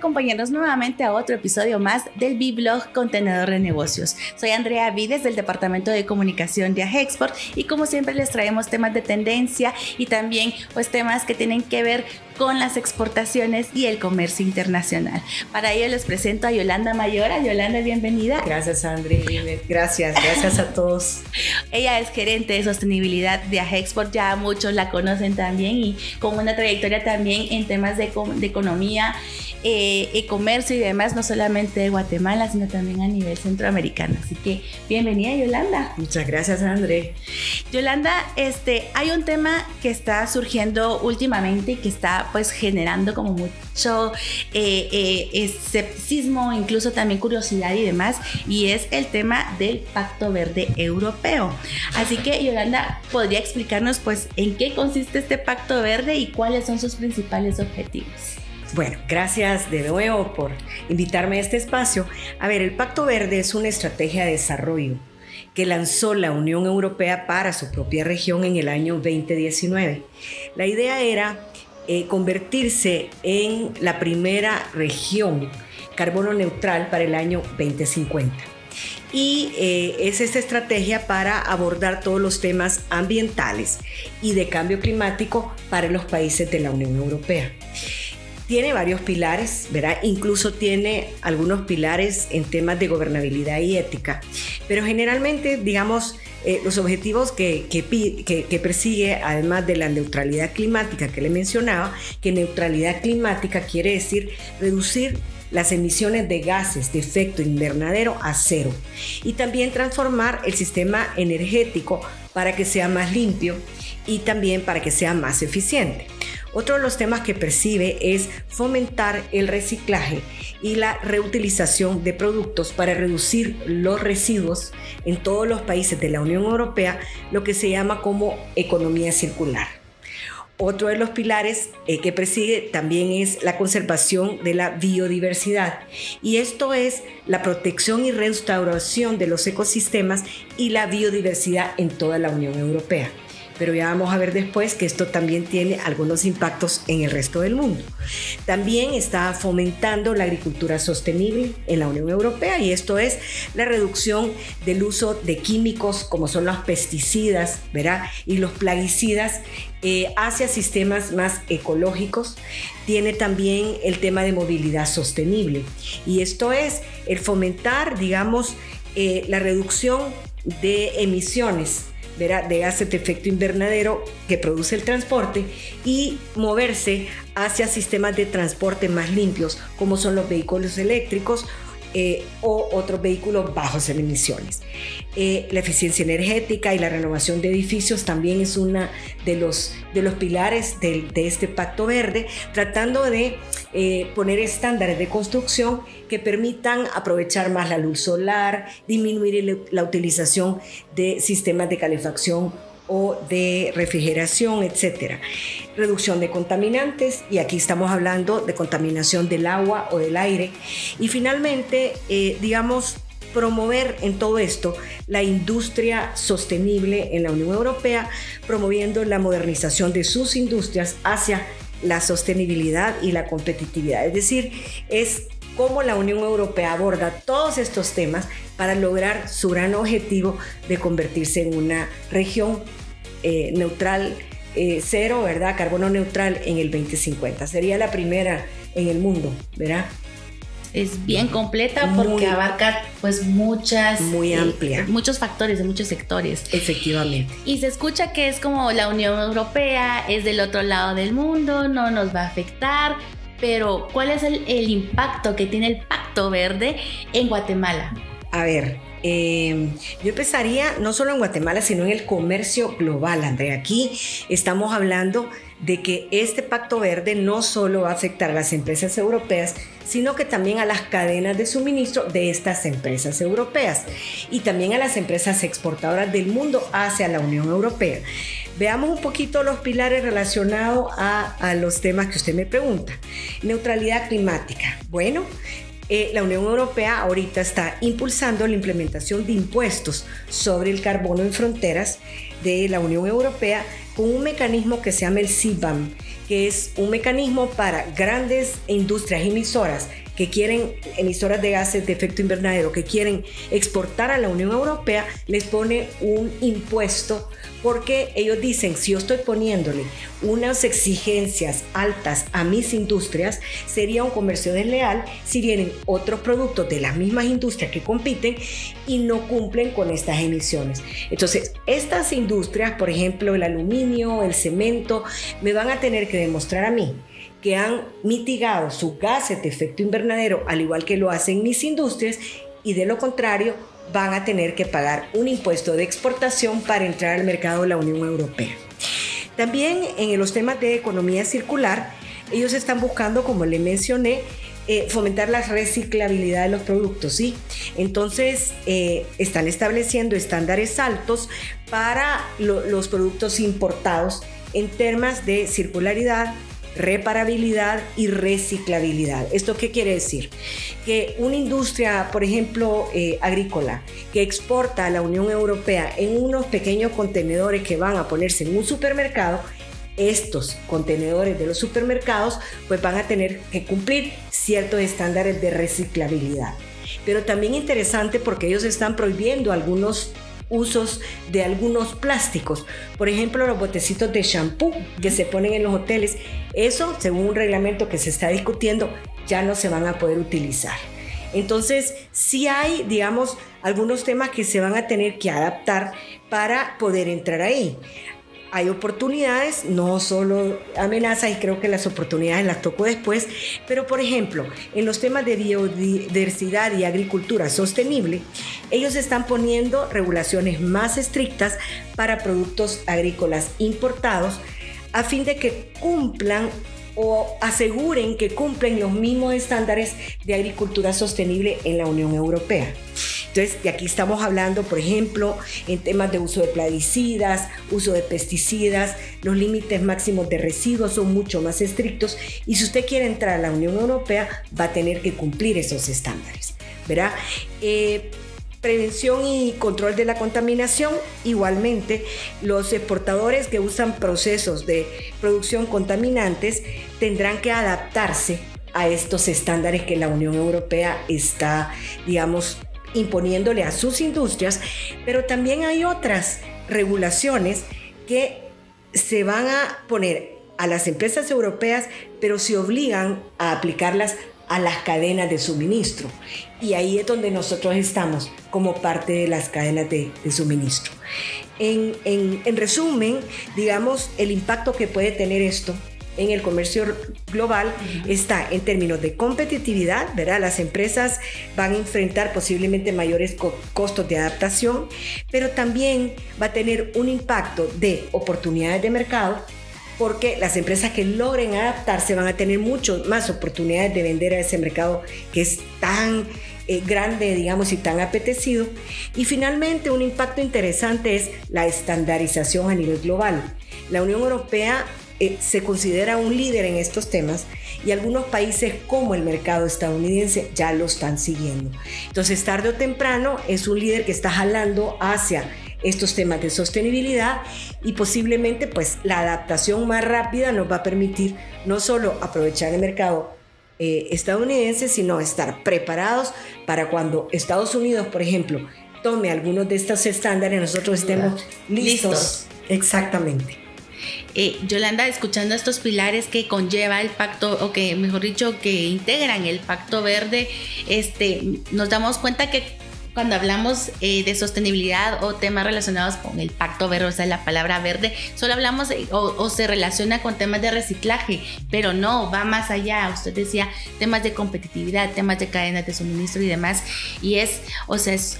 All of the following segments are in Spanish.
acompañarnos nuevamente a otro episodio más del B-Blog Contenedor de Negocios. Soy Andrea Vides del Departamento de Comunicación de AGEXPORT y como siempre les traemos temas de tendencia y también pues temas que tienen que ver con las exportaciones y el comercio internacional. Para ello les presento a Yolanda Mayora. Yolanda, bienvenida. Gracias, Andrea. Gracias a todos. Ella es gerente de sostenibilidad de AGEXPORT, ya muchos la conocen también y con una trayectoria también en temas de economía, comercio y demás, no solamente de Guatemala, sino también a nivel centroamericano. Así que bienvenida, Yolanda. Muchas gracias, Andrea. Yolanda, hay un tema que está surgiendo últimamente y que está pues generando como mucho escepticismo, incluso también curiosidad y demás, y es el tema del Pacto Verde Europeo. Así que, Yolanda, ¿podría explicarnos pues en qué consiste este Pacto Verde y cuáles son sus principales objetivos? Bueno, gracias de nuevo por invitarme a este espacio. A ver, el Pacto Verde es una estrategia de desarrollo que lanzó la Unión Europea para su propia región en el año 2019. La idea era convertirse en la primera región carbono neutral para el año 2050. Y es esta estrategia para abordar todos los temas ambientales y de cambio climático para los países de la Unión Europea. Tiene varios pilares, ¿verdad? Incluso tiene algunos pilares en temas de gobernabilidad y ética, pero generalmente, digamos, los objetivos que persigue, además de la neutralidad climática que le mencionaba, que neutralidad climática quiere decir reducir las emisiones de gases de efecto invernadero a cero y también transformar el sistema energético para que sea más limpio y también para que sea más eficiente. Otro de los temas que percibe es fomentar el reciclaje y la reutilización de productos para reducir los residuos en todos los países de la Unión Europea, lo que se llama como economía circular. Otro de los pilares que persigue también es la conservación de la biodiversidad, y esto es la protección y restauración de los ecosistemas y la biodiversidad en toda la Unión Europea. Pero ya vamos a ver después que esto también tiene algunos impactos en el resto del mundo. También está fomentando la agricultura sostenible en la Unión Europea, y esto es la reducción del uso de químicos como son los pesticidas, ¿verdad? Y los plaguicidas hacia sistemas más ecológicos. Tiene también el tema de movilidad sostenible, y esto es el fomentar, digamos, la reducción de emisiones de gases de efecto invernadero que produce el transporte y moverse hacia sistemas de transporte más limpios, como son los vehículos eléctricos o otros vehículos bajos en emisiones. La eficiencia energética y la renovación de edificios también es uno de los pilares de este Pacto Verde, tratando de poner estándares de construcción que permitan aprovechar más la luz solar, disminuir la utilización de sistemas de calefacción o de refrigeración, etcétera. Reducción de contaminantes, y aquí estamos hablando de contaminación del agua o del aire. Y finalmente, digamos, promover en todo esto la industria sostenible en la Unión Europea, promoviendo la modernización de sus industrias hacia la sostenibilidad y la competitividad. Es decir, es cómo la Unión Europea aborda todos estos temas para lograr su gran objetivo de convertirse en una región neutral, cero, ¿verdad? Carbono neutral en el 2050. Sería la primera en el mundo, ¿verdad? Es bien completa porque abarca pues muy amplia, muchos factores de muchos sectores. Efectivamente. Y se escucha que es como la Unión Europea es del otro lado del mundo, no nos va a afectar. Pero, ¿cuál es el impacto que tiene el Pacto Verde en Guatemala? A ver, yo empezaría no solo en Guatemala, sino en el comercio global, Andrea. Aquí estamos hablando de que este Pacto Verde no solo va a afectar a las empresas europeas, sino que también a las cadenas de suministro de estas empresas europeas y también a las empresas exportadoras del mundo hacia la Unión Europea. Veamos un poquito los pilares relacionados a los temas que usted me pregunta. Neutralidad climática. Bueno, La Unión Europea ahorita está impulsando la implementación de impuestos sobre el carbono en fronteras de la Unión Europea con un mecanismo que se llama el CBAM, que es un mecanismo para grandes industrias emisoras emisoras de gases de efecto invernadero que quieren exportar a la Unión Europea, les pone un impuesto porque ellos dicen, si yo estoy poniéndole unas exigencias altas a mis industrias, sería un comercio desleal si vienen otros productos de las mismas industrias que compiten y no cumplen con estas emisiones. Entonces, estas industrias, por ejemplo, el aluminio, el cemento, me van a tener que demostrar a mí que han mitigado sus gases de efecto invernadero, al igual que lo hacen mis industrias, y de lo contrario van a tener que pagar un impuesto de exportación para entrar al mercado de la Unión Europea. También en los temas de economía circular, ellos están buscando, como le mencioné, fomentar la reciclabilidad de los productos, ¿sí? Entonces, están estableciendo estándares altos para los productos importados en temas de circularidad, reparabilidad y reciclabilidad. ¿Esto qué quiere decir? Que una industria, por ejemplo, agrícola, que exporta a la Unión Europea en unos pequeños contenedores que van a ponerse en un supermercado, estos contenedores de los supermercados pues van a tener que cumplir ciertos estándares de reciclabilidad. Pero también interesante porque ellos están prohibiendo algunos usos de algunos plásticos, por ejemplo los botecitos de shampoo que se ponen en los hoteles. Eso, según un reglamento que se está discutiendo, ya no se van a poder utilizar. Entonces sí hay, digamos, algunos temas que se van a tener que adaptar para poder entrar ahí. Hay oportunidades, no solo amenazas, y creo que las oportunidades las toco después, pero por ejemplo, en los temas de biodiversidad y agricultura sostenible, ellos están poniendo regulaciones más estrictas para productos agrícolas importados a fin de que cumplan o aseguren que cumplen los mismos estándares de agricultura sostenible en la Unión Europea. Entonces, de aquí estamos hablando, por ejemplo, en temas de uso de plaguicidas, uso de pesticidas, los límites máximos de residuos son mucho más estrictos y si usted quiere entrar a la Unión Europea va a tener que cumplir esos estándares, ¿verdad? Prevención y control de la contaminación, igualmente los exportadores que usan procesos de producción contaminantes tendrán que adaptarse a estos estándares que la Unión Europea está, digamos, imponiéndole a sus industrias, pero también hay otras regulaciones que se van a poner a las empresas europeas, pero se obligan a aplicarlas a las cadenas de suministro. Y ahí es donde nosotros estamos como parte de las cadenas de suministro. En resumen, digamos, el impacto que puede tener esto en el comercio global está en términos de competitividad, ¿verdad? Las empresas van a enfrentar posiblemente mayores costos de adaptación, pero también va a tener un impacto de oportunidades de mercado, porque las empresas que logren adaptarse van a tener mucho más oportunidades de vender a ese mercado que es tan grande, digamos, y tan apetecido. Y finalmente, un impacto interesante es la estandarización a nivel global. La Unión Europea se considera un líder en estos temas y algunos países como el mercado estadounidense ya lo están siguiendo. Entonces, tarde o temprano es un líder que está jalando hacia estos temas de sostenibilidad y posiblemente pues la adaptación más rápida nos va a permitir no solo aprovechar el mercado estadounidense, sino estar preparados para cuando Estados Unidos, por ejemplo, tome algunos de estos estándares, nosotros estemos listos. Exactamente. Yolanda, escuchando estos pilares que conlleva el pacto, o que mejor dicho, que integran el Pacto Verde, nos damos cuenta que cuando hablamos de sostenibilidad o temas relacionados con el Pacto Verde, o sea, la palabra verde, solo hablamos o se relaciona con temas de reciclaje, pero no, va más allá. Usted decía temas de competitividad, temas de cadenas de suministro y demás, y es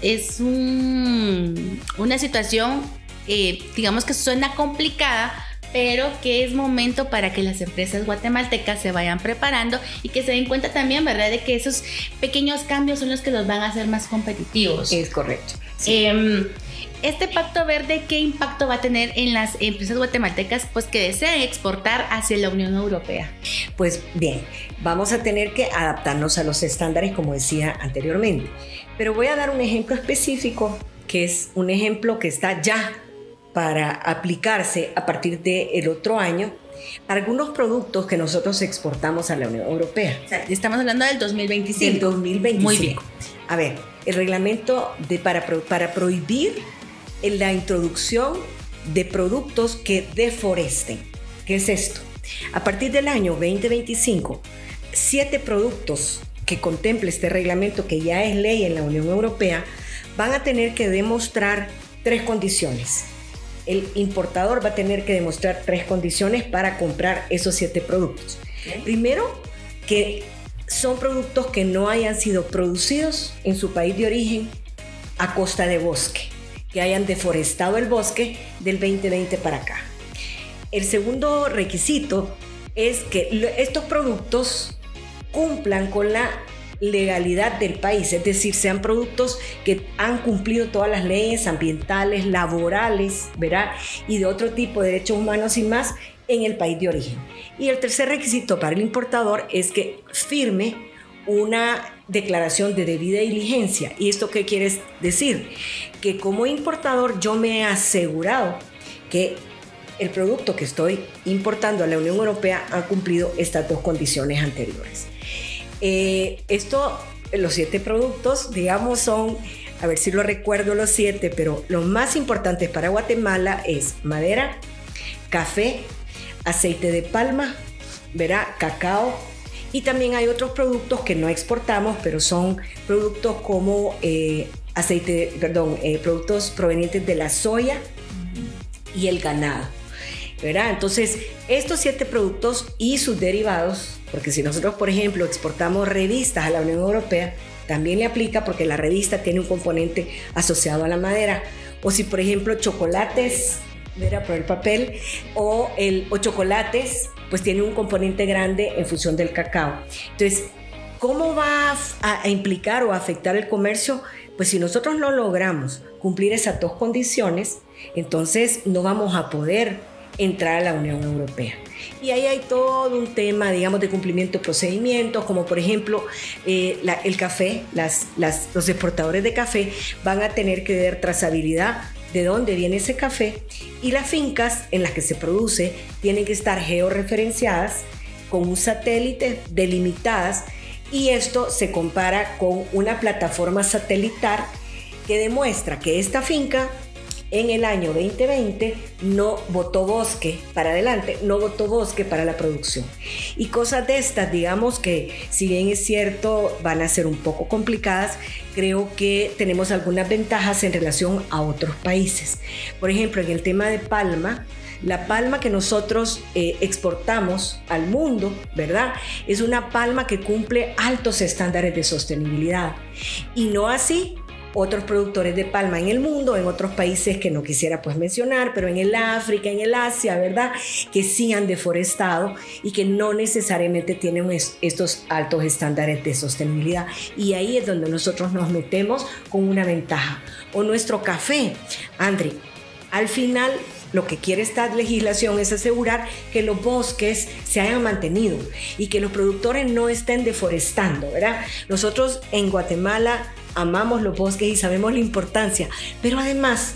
una situación, digamos que suena complicada, pero que es momento para que las empresas guatemaltecas se vayan preparando y que se den cuenta también, ¿verdad?, de que esos pequeños cambios son los que los van a hacer más competitivos. Es correcto. Sí. Este Pacto Verde, ¿qué impacto va a tener en las empresas guatemaltecas pues, que desean exportar hacia la Unión Europea? Pues bien, vamos a tener que adaptarnos a los estándares, como decía anteriormente. Pero voy a dar un ejemplo específico, que es un ejemplo que está ya para aplicarse a partir del otro año para algunos productos que nosotros exportamos a la Unión Europea. O sea, estamos hablando del 2025. Del 2025. Muy bien. A ver, el reglamento para prohibir la introducción de productos que deforesten. ¿Qué es esto? A partir del año 2025, 7 productos que contemple este reglamento, que ya es ley en la Unión Europea, van a tener que demostrar 3 condiciones. El importador va a tener que demostrar 3 condiciones para comprar esos 7 productos. Okay. Primero, que son productos que no hayan sido producidos en su país de origen a costa de bosque, que hayan deforestado el bosque del 2020 para acá. El segundo requisito es que estos productos cumplan con la legalidad del país, es decir, sean productos que han cumplido todas las leyes ambientales, laborales, ¿verdad?, y de otro tipo de derechos humanos y más en el país de origen. Y el tercer requisito para el importador es que firme una declaración de debida diligencia. ¿Y esto qué quiere decir? Que como importador yo me he asegurado que el producto que estoy importando a la Unión Europea ha cumplido estas 2 condiciones anteriores. Los 7 productos, digamos, son, a ver si lo recuerdo los 7, pero los más importantes para Guatemala es madera, café, aceite de palma, ¿verdad?, cacao, y también hay otros productos que no exportamos, pero son productos como productos provenientes de la soya y el ganado, ¿verdad? Entonces, estos 7 productos y sus derivados, porque si nosotros, por ejemplo, exportamos revistas a la Unión Europea, también le aplica porque la revista tiene un componente asociado a la madera. O si, por ejemplo, chocolates, ¿verdad?, por el papel, o chocolates, pues tiene un componente grande en función del cacao. Entonces, ¿cómo va a implicar o a afectar el comercio? Pues si nosotros no logramos cumplir esas 2 condiciones, entonces no vamos a poder entrar a la Unión Europea. Y ahí hay todo un tema, digamos, de cumplimiento de procedimientos, como por ejemplo el café, los exportadores de café van a tener que dar trazabilidad de dónde viene ese café, y las fincas en las que se produce tienen que estar georreferenciadas con un satélite, delimitadas, y esto se compara con una plataforma satelital que demuestra que esta finca en el año 2020 no botó bosque para adelante, no botó bosque para la producción. Y cosas de estas, digamos que si bien es cierto van a ser un poco complicadas, creo que tenemos algunas ventajas en relación a otros países. Por ejemplo, en el tema de palma, la palma que nosotros exportamos al mundo, ¿verdad?, es una palma que cumple altos estándares de sostenibilidad, y no así otros productores de palma en el mundo, en otros países que no quisiera pues mencionar, pero en el África, en el Asia, ¿verdad?, que sí han deforestado y que no necesariamente tienen estos altos estándares de sostenibilidad. Y ahí es donde nosotros nos metemos con una ventaja. O nuestro café, André, al final lo que quiere esta legislación es asegurar que los bosques se hayan mantenido y que los productores no estén deforestando, ¿verdad? Nosotros en Guatemala amamos los bosques y sabemos la importancia, pero además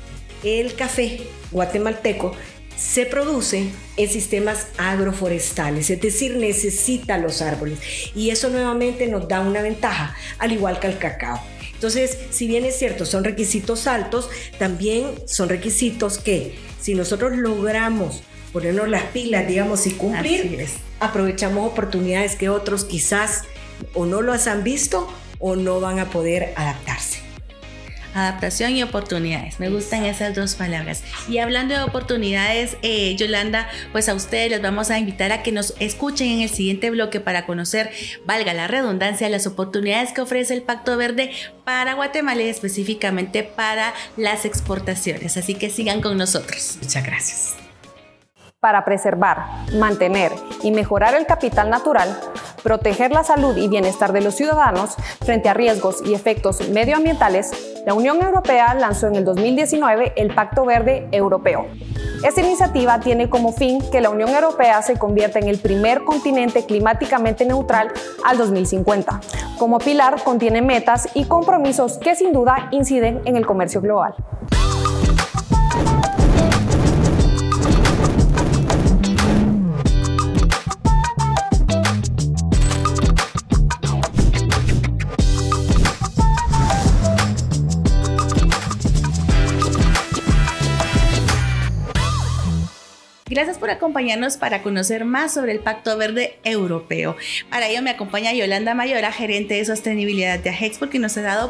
el café guatemalteco se produce en sistemas agroforestales, es decir, necesita los árboles, y eso nuevamente nos da una ventaja, al igual que el cacao. Entonces, si bien es cierto, son requisitos altos, también son requisitos que, si nosotros logramos ponernos las pilas, digamos, y cumplir, aprovechamos oportunidades que otros quizás o no las han visto o no van a poder adaptarse. Adaptación y oportunidades, me gustan esas 2 palabras. Y hablando de oportunidades, Yolanda, pues a ustedes les vamos a invitar a que nos escuchen en el siguiente bloque para conocer, valga la redundancia, las oportunidades que ofrece el Pacto Verde para Guatemala y específicamente para las exportaciones. Así que sigan con nosotros. Muchas gracias. para preservar, mantener y mejorar el capital natural, proteger la salud y bienestar de los ciudadanos frente a riesgos y efectos medioambientales, la Unión Europea lanzó en el 2019 el Pacto Verde Europeo. Esta iniciativa tiene como fin que la Unión Europea se convierta en el primer continente climáticamente neutral al 2050. Como pilar contiene metas y compromisos que sin duda inciden en el comercio global. Gracias por acompañarnos para conocer más sobre el Pacto Verde Europeo. Para ello me acompaña Yolanda Mayora, gerente de sostenibilidad de AGEXPORT, que nos ha dado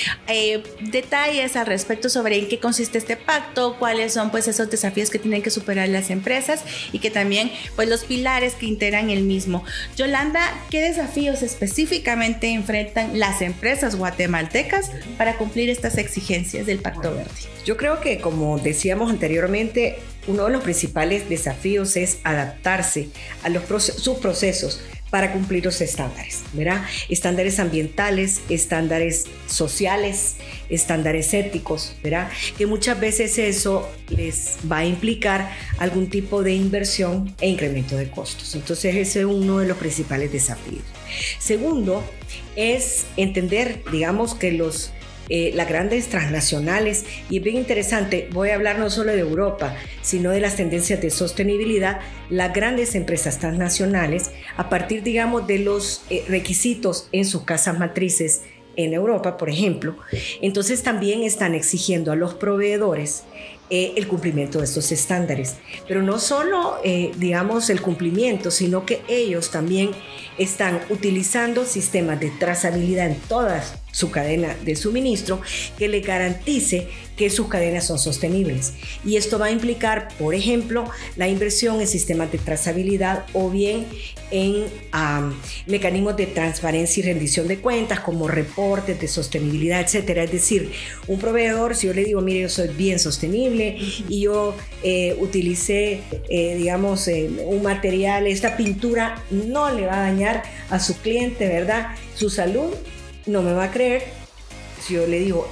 detalles al respecto sobre en qué consiste este pacto, cuáles son esos desafíos que tienen que superar las empresas y que también los pilares que integran el mismo. Yolanda, ¿qué desafíos específicamente enfrentan las empresas guatemaltecas para cumplir estas exigencias del Pacto Verde? Yo creo que, como decíamos anteriormente, uno de los principales desafíos es adaptarse a sus procesos para cumplir los estándares, ¿verdad? Estándares ambientales, estándares sociales, estándares éticos, ¿verdad? Que muchas veces eso les va a implicar algún tipo de inversión e incremento de costos. Entonces ese es uno de los principales desafíos. Segundo, es entender, digamos, que las grandes transnacionales, y es bien interesante, voy a hablar no solo de Europa, sino de las tendencias de sostenibilidad, las grandes empresas transnacionales, a partir, digamos, de los requisitos en sus casas matrices en Europa, por ejemplo, entonces también están exigiendo a los proveedores el cumplimiento de estos estándares. Pero no solo, digamos, el cumplimiento, sino que ellos también están utilizando sistemas de trazabilidad en toda su cadena de suministro que le garantice que sus cadenas son sostenibles. Y esto va a implicar, por ejemplo, la inversión en sistemas de trazabilidad o bien en mecanismos de transparencia y rendición de cuentas como reportes de sostenibilidad, etcétera. Es decir, un proveedor, si yo le digo, mire, yo soy bien sostenible y yo utilicé, digamos, un material, esta pintura no le va a dañar a su cliente, ¿verdad? Su salud, no me va a creer. Si yo le digo,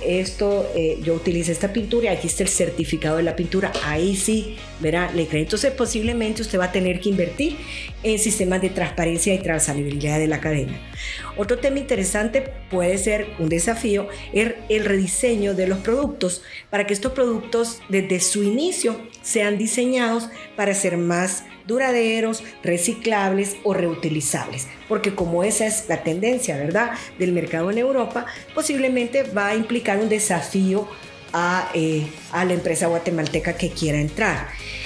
yo utilicé esta pintura y aquí está el certificado de la pintura, ahí sí, verá, le cree. Entonces posiblemente usted va a tener que invertir en sistemas de transparencia y trazabilidad de la cadena. Otro tema interesante puede ser un desafío, el rediseño de los productos, para que estos productos desde su inicio sean diseñados para ser más duraderos, reciclables o reutilizables, porque como esa es la tendencia, ¿verdad?, del mercado en Europa, posiblemente va a implicar un desafío a la empresa guatemalteca que quiera entrar.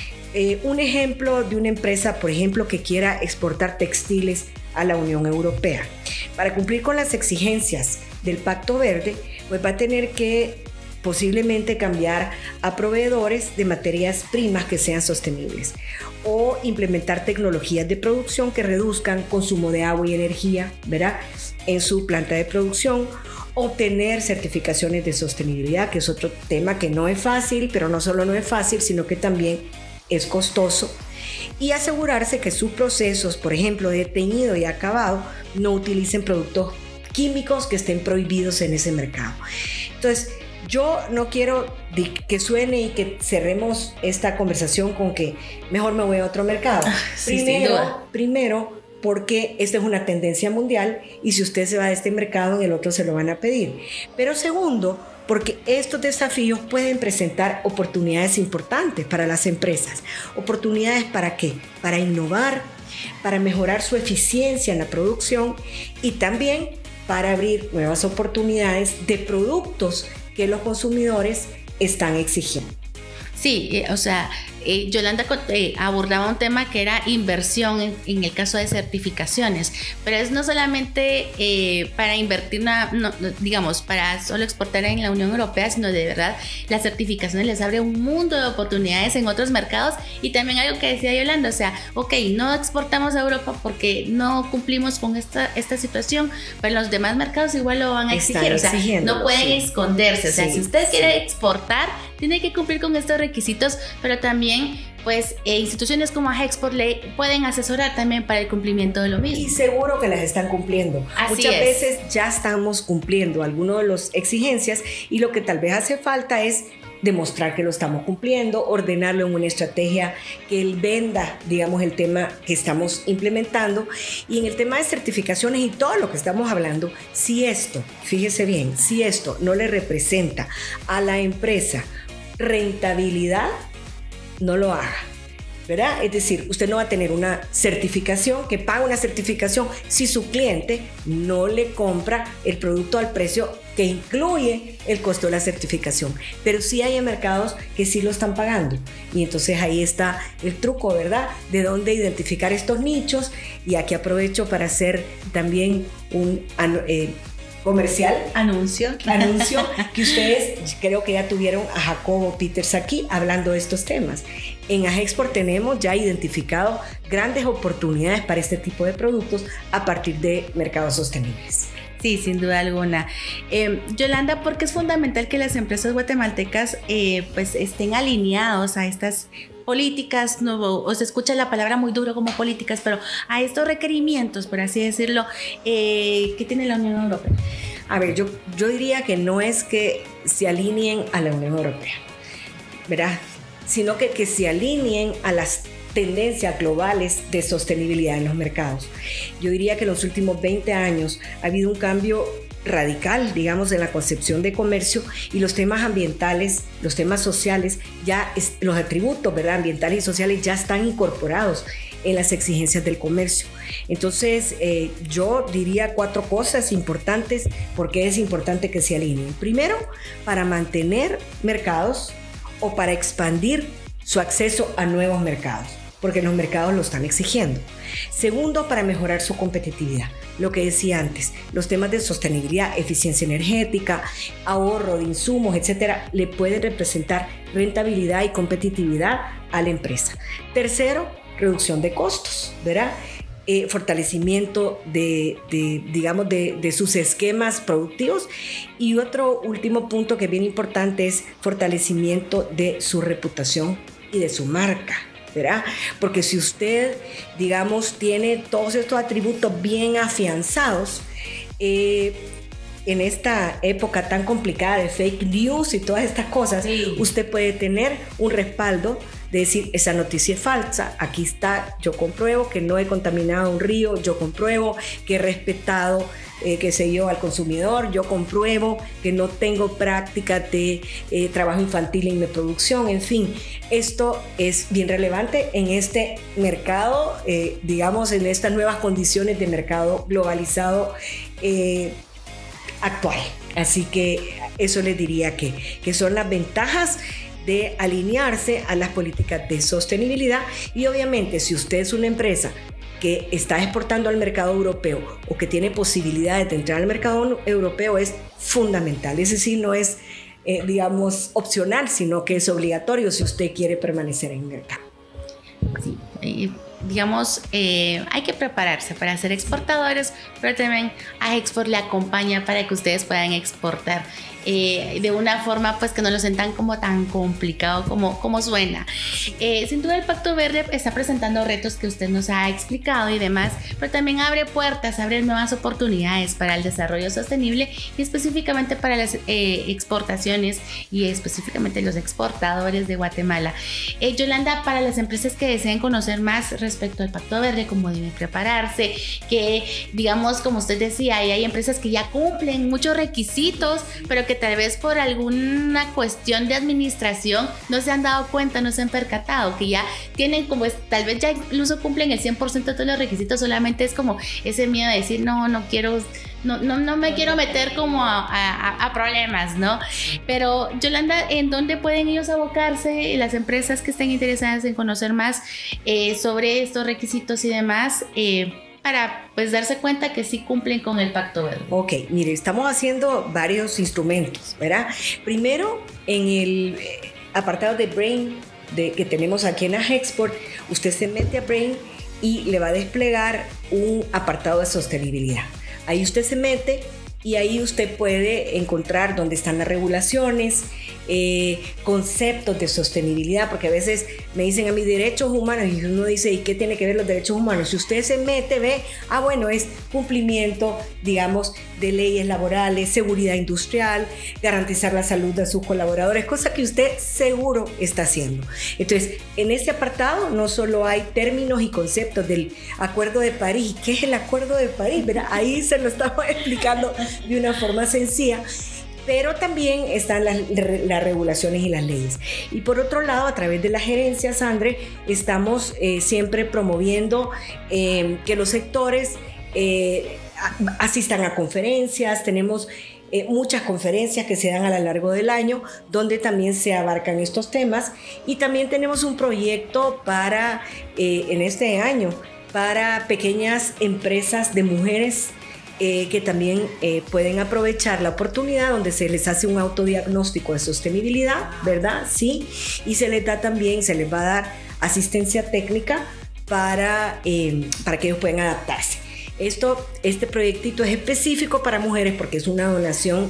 Un ejemplo de una empresa, por ejemplo, que quiera exportar textiles a la Unión Europea. Para cumplir con las exigencias del Pacto Verde, pues va a tener que posiblemente cambiar a proveedores de materias primas que sean sostenibles o implementar tecnologías de producción que reduzcan consumo de agua y energía, ¿verdad?, en su planta de producción, obtener certificaciones de sostenibilidad, que es otro tema que no es fácil, pero no solo no es fácil, sino que también es costoso, y asegurarse que sus procesos, por ejemplo, de teñido y acabado, no utilicen productos químicos que estén prohibidos en ese mercado. Entonces, yo no quiero que suene y que cerremos esta conversación con que mejor me voy a otro mercado. Primero, porque esta es una tendencia mundial y si usted se va de este mercado, en el otro se lo van a pedir. Pero segundo, porque estos desafíos pueden presentar oportunidades importantes para las empresas. ¿Oportunidades para qué? Para innovar, para mejorar su eficiencia en la producción y también para abrir nuevas oportunidades de productos que los consumidores están exigiendo. Sí, o sea, Yolanda abordaba un tema que era inversión en el caso de certificaciones, pero es no solamente para invertir, digamos, para solo exportar en la Unión Europea, sino de verdad las certificaciones les abre un mundo de oportunidades en otros mercados. Y también algo que decía Yolanda, o sea, no exportamos a Europa porque no cumplimos con esta situación, pero los demás mercados igual lo van a exigir, o sea, no pueden esconderse, o sea, si usted quiere exportar, tiene que cumplir con estos requisitos, pero también también pues instituciones como AGEXPORT le pueden asesorar también para el cumplimiento de lo mismo. Y seguro que las están cumpliendo. Muchas veces ya estamos cumpliendo algunas de las exigencias y lo que tal vez hace falta es demostrar que lo estamos cumpliendo, ordenarlo en una estrategia que él venda, digamos, el tema que estamos implementando. Y en el tema de certificaciones y todo lo que estamos hablando, si esto, fíjese bien, si esto no le representa a la empresa rentabilidad, no lo haga, ¿verdad? Es decir, usted no va a tener una certificación, que paga una certificación si su cliente no le compra el producto al precio que incluye el costo de la certificación. Pero sí hay mercados que sí lo están pagando. Y entonces ahí está el truco, ¿verdad? De dónde identificar estos nichos. Y aquí aprovecho para hacer también un comercial. Anuncio. Que ustedes creo que ya tuvieron a Jacobo Peters aquí hablando de estos temas. En AGEXPORT tenemos ya identificado grandes oportunidades para este tipo de productos a partir de mercados sostenibles. Sí, sin duda alguna. Yolanda, porque es fundamental que las empresas guatemaltecas pues estén alineados a estas políticas, no, o se escucha la palabra muy duro como políticas, pero a estos requerimientos, por así decirlo, que tiene la Unión Europea? A ver, yo diría que no es que se alineen a la Unión Europea, ¿verdad? Sino que se alineen a las tendencias globales de sostenibilidad en los mercados. Yo diría que en los últimos 20 años ha habido un cambio radical, digamos, en la concepción de comercio, y los temas ambientales, los temas sociales, los atributos, ¿verdad?, ambientales y sociales ya están incorporados en las exigencias del comercio. Entonces, yo diría 4 cosas importantes porque es importante que se alineen. Primero, para mantener mercados o para expandir su acceso a nuevos mercados, porque los mercados lo están exigiendo. Segundo, para mejorar su competitividad. Lo que decía antes, los temas de sostenibilidad, eficiencia energética, ahorro de insumos, etcétera, le pueden representar rentabilidad y competitividad a la empresa. Tercero, reducción de costos, ¿verdad? Fortalecimiento de sus esquemas productivos. Y otro último punto que es bien importante es fortalecimiento de su reputación y de su marca, ¿verdad? Porque si usted, digamos, tiene todos estos atributos bien afianzados, en esta época tan complicada de fake news y todas estas cosas, sí, usted puede tener un respaldo de decir, esa noticia es falsa, aquí está, yo compruebo que no he contaminado un río, yo compruebo que he respetado, al consumidor, yo compruebo que no tengo práctica de trabajo infantil en mi producción, en fin. Esto es bien relevante en este mercado, digamos, en estas nuevas condiciones de mercado globalizado actual. Así que eso les diría que son las ventajas de alinearse a las políticas de sostenibilidad. Y obviamente, si usted es una empresa que está exportando al mercado europeo o que tiene posibilidades de entrar al mercado europeo, es fundamental. Es decir, no es, digamos, opcional, sino que es obligatorio si usted quiere permanecer en el mercado. Sí, digamos, hay que prepararse para ser exportadores, pero también AGEXPORT le acompaña para que ustedes puedan exportar de una forma pues que no lo sientan como tan complicado como suena. Sin duda el Pacto Verde está presentando retos que usted nos ha explicado y demás, pero también abre puertas, abre nuevas oportunidades para el desarrollo sostenible y específicamente para las exportaciones y específicamente los exportadores de Guatemala. Yolanda, para las empresas que deseen conocer más respecto al Pacto Verde, cómo deben prepararse, que digamos, como usted decía, hay empresas que ya cumplen muchos requisitos, pero que tal vez por alguna cuestión de administración no se han dado cuenta, no se han percatado, que ya tienen como, tal vez ya incluso cumplen el 100% de todos los requisitos, solamente es como ese miedo de decir, no me quiero meter como a problemas, ¿no? Pero Yolanda, ¿en dónde pueden ellos abocarse, las empresas que estén interesadas en conocer más sobre estos requisitos y demás, para pues darse cuenta que sí cumplen con el Pacto Verde? Ok, mire, estamos haciendo varios instrumentos, ¿verdad? Primero, en el apartado de Brain que tenemos aquí en AGEXPORT, usted se mete a Brain y le va a desplegar un apartado de sostenibilidad. Ahí usted se mete y ahí usted puede encontrar dónde están las regulaciones, conceptos de sostenibilidad, porque a veces me dicen a mí derechos humanos y uno dice, ¿y qué tiene que ver los derechos humanos? Si usted se mete, ve, bueno, es cumplimiento, digamos, de leyes laborales, seguridad industrial, garantizar la salud de sus colaboradores, cosa que usted seguro está haciendo. Entonces, en este apartado no solo hay términos y conceptos del Acuerdo de París. ¿Qué es el Acuerdo de París? ¿Verdad? Ahí se lo estamos explicando de una forma sencilla, pero también están las regulaciones y las leyes. Y por otro lado, a través de la gerencia, Sandre, estamos siempre promoviendo que los sectores asistan a conferencias. Tenemos muchas conferencias que se dan a lo largo del año donde también se abarcan estos temas, y también tenemos un proyecto para en este año para pequeñas empresas de mujeres que también pueden aprovechar la oportunidad, donde se les hace un autodiagnóstico de sostenibilidad, ¿verdad? Sí, y se les va a dar asistencia técnica para que ellos puedan adaptarse. Este proyectito es específico para mujeres porque es una donación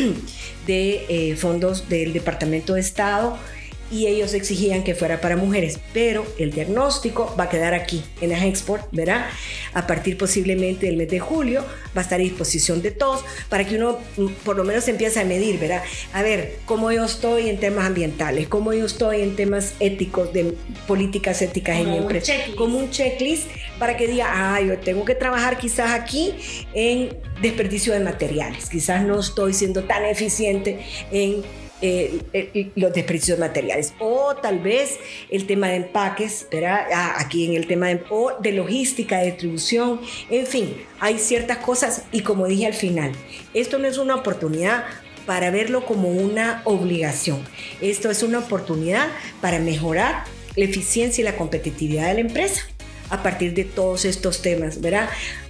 de fondos del Departamento de Estado, y ellos exigían que fuera para mujeres, pero el diagnóstico va a quedar aquí en AGEXPORT, ¿verdad? A partir posiblemente del mes de julio va a estar a disposición de todos para que uno por lo menos empiece a medir, ¿verdad? A ver, cómo yo estoy en temas ambientales, cómo yo estoy en temas éticos, de políticas éticas en mi empresa, como un checklist para que diga, yo tengo que trabajar quizás aquí en desperdicio de materiales, quizás no estoy siendo tan eficiente en los desperdicios materiales, o tal vez el tema de empaques, ¿verdad? Aquí en el tema de logística, de distribución, en fin, hay ciertas cosas, y como dije al final, esto no es una oportunidad para verlo como una obligación, esto es una oportunidad para mejorar la eficiencia y la competitividad de la empresa a partir de todos estos temas, ¿verdad?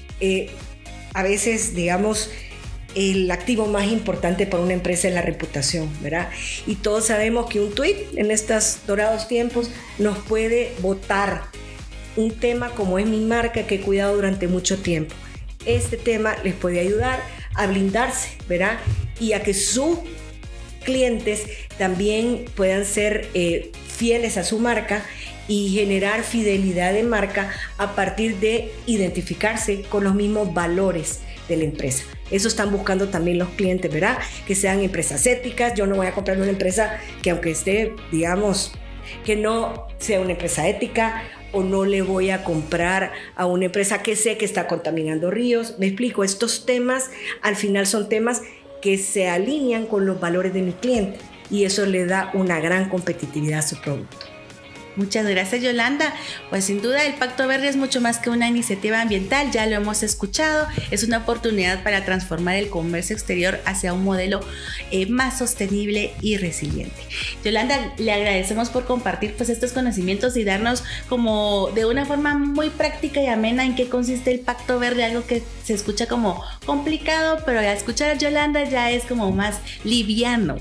A veces, digamos, el activo más importante para una empresa es la reputación, ¿verdad? Y todos sabemos que un tweet en estos dorados tiempos nos puede botar un tema como es mi marca que he cuidado durante mucho tiempo. Este tema les puede ayudar a blindarse, ¿verdad? Y a que sus clientes también puedan ser fieles a su marca y generar fidelidad de marca a partir de identificarse con los mismos valores de la empresa. Eso están buscando también los clientes, ¿verdad? Que sean empresas éticas. Yo no voy a comprar una empresa que, aunque esté, digamos, que no sea una empresa ética, o no le voy a comprar a una empresa que sé que está contaminando ríos. Me explico, estos temas al final son temas que se alinean con los valores de mi cliente, y eso le da una gran competitividad a su producto. Muchas gracias, Yolanda. Pues sin duda el Pacto Verde es mucho más que una iniciativa ambiental, ya lo hemos escuchado, es una oportunidad para transformar el comercio exterior hacia un modelo más sostenible y resiliente. Yolanda, le agradecemos por compartir pues estos conocimientos y darnos como de una forma muy práctica y amena en qué consiste el Pacto Verde, algo que se escucha como complicado, pero al escuchar a Yolanda ya es como más liviano.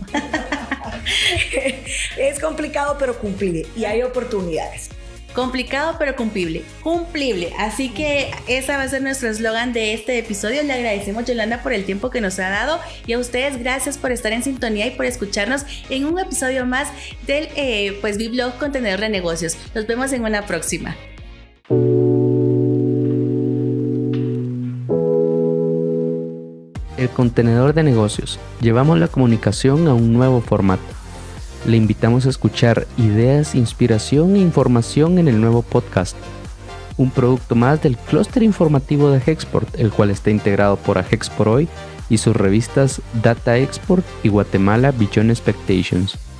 Es complicado pero cumplible, y hay oportunidades. Complicado pero cumplible. Así que ese va a ser nuestro eslogan de este episodio. Le agradecemos, Yolanda, por el tiempo que nos ha dado, y a ustedes gracias por estar en sintonía y por escucharnos en un episodio más del Biblog Contenedor de Negocios. Nos vemos en una próxima. El Contenedor de Negocios. Llevamos la comunicación a un nuevo formato. Le invitamos a escuchar ideas, inspiración e información en el nuevo podcast. Un producto más del clúster informativo de AGEXPORT, el cual está integrado por AGEXPORT Hoy y sus revistas Data Export y Guatemala Beyond Expectations.